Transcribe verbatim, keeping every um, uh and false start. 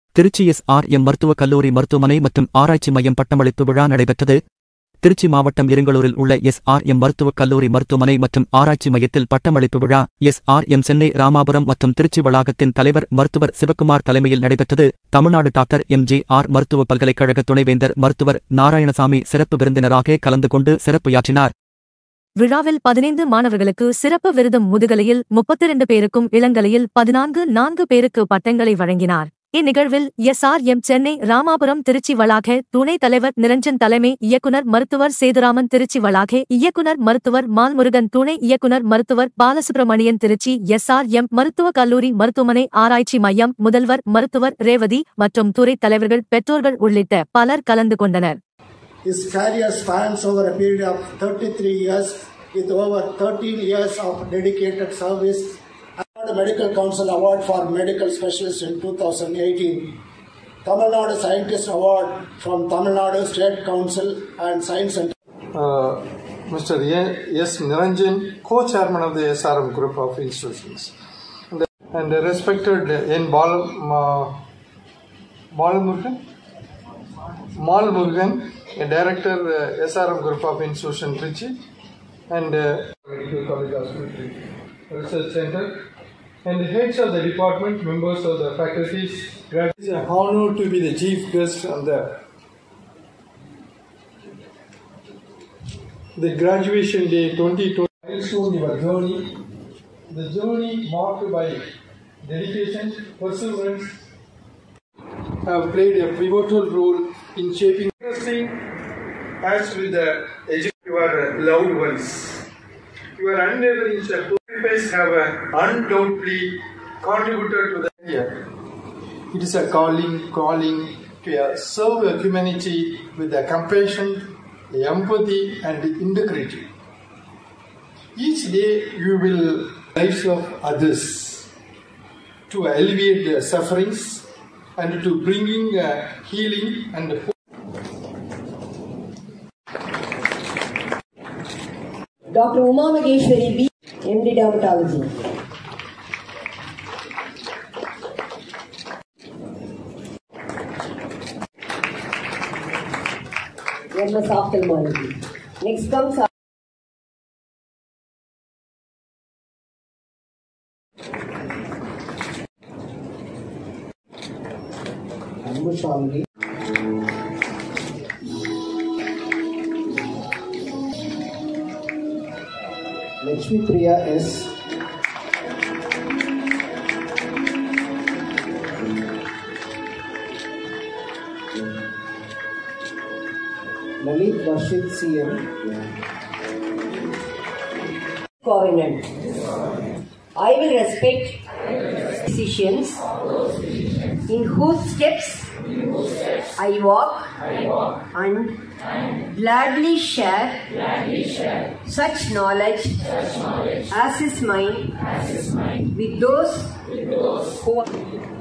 Trichy S R M மருத்துவக் கல்லூரி மருத்துவமனை மற்றும் ஆராய்ச்சி மையம் பட்டமளிப்பு விழா நடைபெற்றது. திருச்சி மாவட்டம் இருங்கலூரில் உள்ள எஸ் ஆர் எம் மருத்துவக் கல்லூரி மருத்துவமனை மற்றும் ஆராய்ச்சி மையத்தில் பட்டமளிப்பு விழா S R M Chennai Ramapuram மற்றும் திருச்சி வளாகத்தின் தலைவர் மருத்துவர் சிவக்குமார் தலைமையில் நடைபெற்றது. Tamil Nadu doctor M G R மருத்துவ பல்கலைக்கழக துணைவேந்தர் மருத்துவர் நாராயணசாமி சிறப்பு விருந்தினராக கலந்து கொண்டு சிறப்புரையாற்றினார். விழாவில் பதினைந்து மாணவர்களுக்கு சிறப்பு விருதும் முதுகலையில் முப்பத்தி இரண்டு பேருக்கும் இளங்கலையில் பதினான்கு நான்கு பேருக்கு பட்டங்களை வழங்கினார். இந்நிகழ்வில் S R M Chennai Ramapuram Trichy வளாக துணைத் தலைவர் நிரஞ்சன் தலைமை இயக்குனர் மருத்துவர் சேதுராமன் திருச்சி வளாக இயக்குனர் மருத்துவர் மால்முருகன் துணை இயக்குனர் மருத்துவர் Balasubramanian Trichy S R M மருத்துவக் கல்லூரி மருத்துவமனை ஆராய்ச்சி மையம் முதல்வர் மருத்துவர் ரேவதி மற்றும் துறை தலைவர்கள் பெற்றோர்கள் உள்ளிட்ட பலர் கலந்து கொண்டனர். His career spans over a period of thirty-three years with over thirteen years of dedicated service. The Medical Council Award for Medical Specialists in two thousand eighteen. Tamil Nadu Scientist Award from Tamil Nadu State Council and Science Center. Uh, Mister S. Niranjan, co-chairman of the S R M group of institutions. And, and the respected N. Malmurugan, Malmurugan, a director uh, S R M group of institution Trichy and uh, Medical College Hospital Research Center. And the heads of the department, members of the faculties, it's an honor to be the chief guest on the, the graduation day twenty twenty. Milestone your journey, the journey marked by dedication, perseverance, have played a pivotal role in shaping. Interesting as with the your loved ones. Your unwavering support have undoubtedly contributed to the year. It is a calling, calling to serve humanity with the compassion, the empathy, and the integrity. Each day you will lives of others to alleviate their sufferings and to bringing uh, healing and hope. Doctor Uma Maheshwari B, M D Dermatology. M S Ophthalmology. Next comes Ambushami. Lakshmi Priya S. Lalit Rashid C M. Covenant. I will respect decisions in whose steps I walk and gladly share such knowledge as is mine with those who